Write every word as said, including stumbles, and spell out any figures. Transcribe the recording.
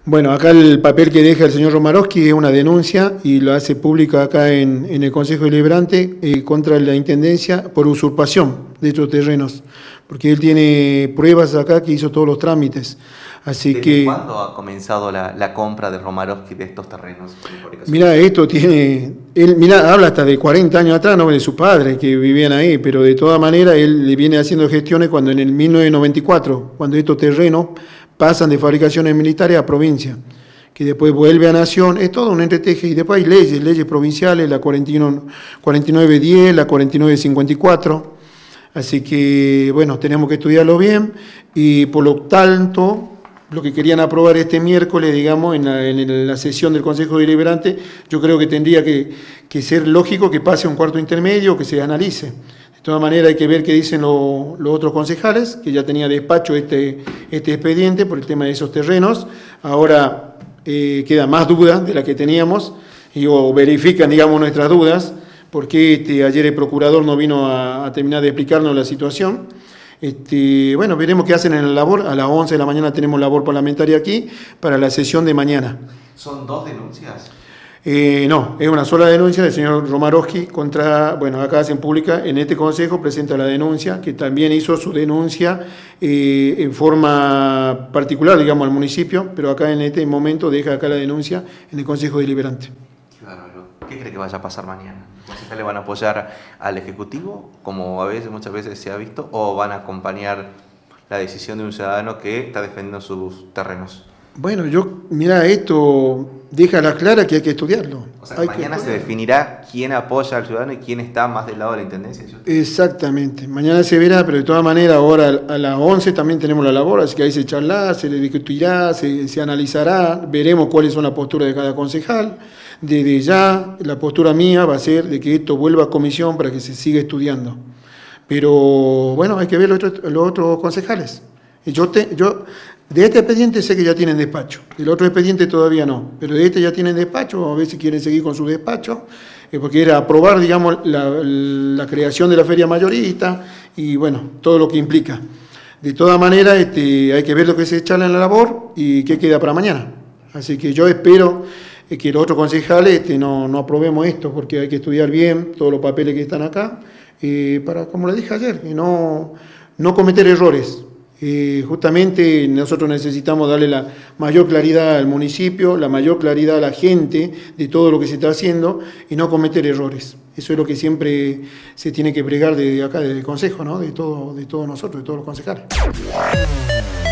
Bueno, acá el papel que deja el señor Romarowski es una denuncia y lo hace pública acá en, en el Consejo Deliberante eh, contra la Intendencia por usurpación de estos terrenos, porque él tiene pruebas acá que hizo todos los trámites. Así ¿Desde que, cuándo ha comenzado la, la compra de Romarowski de estos terrenos? mira, esto tiene, él, mira, habla hasta de cuarenta años atrás, no de su padre que vivían ahí, pero de todas maneras él le viene haciendo gestiones cuando en el mil novecientos noventa y cuatro, cuando estos terrenos pasan de fabricaciones militares a provincia, que después vuelve a nación, es todo un entreteje, y después hay leyes, leyes provinciales, la cuarenta y nueve diez, la cuarenta y nueve cincuenta y cuatro, así que, bueno, tenemos que estudiarlo bien, y por lo tanto, lo que querían aprobar este miércoles, digamos, en la, en la sesión del Consejo Deliberante, yo creo que tendría que, que ser lógico que pase a un cuarto intermedio, que se analice. De todas maneras hay que ver qué dicen los lo otros concejales, que ya tenía despacho este, este expediente por el tema de esos terrenos. Ahora eh, queda más duda de la que teníamos, y o verifican, digamos, nuestras dudas, porque este, ayer el procurador no vino a, a terminar de explicarnos la situación. Este, bueno, veremos qué hacen en la labor. A las once de la mañana tenemos labor parlamentaria aquí para la sesión de mañana. ¿Son dos denuncias? Eh, no, es una sola denuncia del señor Romarowski contra, bueno, acá hacen pública, en este consejo presenta la denuncia, que también hizo su denuncia eh, en forma particular, digamos, al municipio, pero acá en este momento deja acá la denuncia en el Consejo Deliberante. Claro, ¿qué cree que vaya a pasar mañana? ¿Los concejales van a apoyar al Ejecutivo, como a veces, muchas veces se ha visto, o van a acompañar la decisión de un ciudadano que está defendiendo sus terrenos? Bueno, yo, mira, esto deja la clara que hay que estudiarlo. O sea, hay mañana se definirá quién apoya al ciudadano y quién está más del lado de la Intendencia. Exactamente, mañana se verá, pero de todas maneras ahora a las once también tenemos la labor, así que ahí se charlará, se le discutirá, se, se analizará, veremos cuáles son las posturas de cada concejal. Desde ya la postura mía va a ser de que esto vuelva a comisión para que se siga estudiando. Pero bueno, hay que ver los otros, los otros concejales. Yo, te, yo de este expediente sé que ya tienen despacho, del otro expediente todavía no, pero de este ya tienen despacho, a ver si quieren seguir con su despacho, eh, porque era aprobar, digamos, la, la creación de la feria mayorista y bueno, todo lo que implica. De todas maneras, este, hay que ver lo que se charla en la labor y qué queda para mañana. Así que yo espero eh, que los otros concejales este, no, no aprobemos esto, porque hay que estudiar bien todos los papeles que están acá, eh, para, como le dije ayer, y no, no cometer errores. Eh, justamente nosotros necesitamos darle la mayor claridad al municipio, la mayor claridad a la gente de todo lo que se está haciendo y no cometer errores. Eso es lo que siempre se tiene que pregar desde acá, desde el Consejo, ¿no? De todo, de todos nosotros, de todos los concejales.